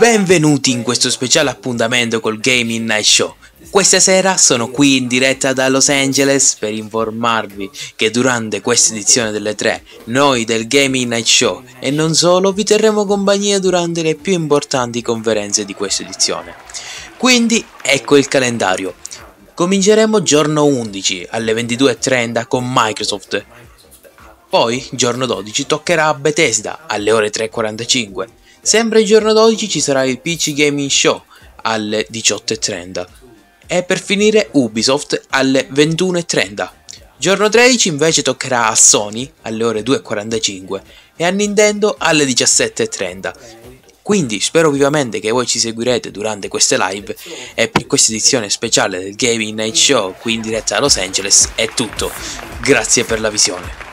Benvenuti in questo speciale appuntamento col Gaming Night Show. Questa sera sono qui in diretta da Los Angeles per informarvi che durante questa edizione delle 3 noi del Gaming Night Show e non solo vi terremo compagnia durante le più importanti conferenze di questa edizione. Quindi ecco il calendario. Cominceremo giorno 11 alle 22:30 con Microsoft. Poi giorno 12 toccherà a Bethesda alle ore 3:45. Sempre il giorno 12 ci sarà il PC Gaming Show alle 18:30 e per finire Ubisoft alle 21:30. Giorno 13 invece toccherà a Sony alle ore 2:45 e a Nintendo alle 17:30. Quindi spero vivamente che voi ci seguirete durante queste live e per questa edizione speciale del Gaming Night Show qui in diretta da Los Angeles è tutto. Grazie per la visione.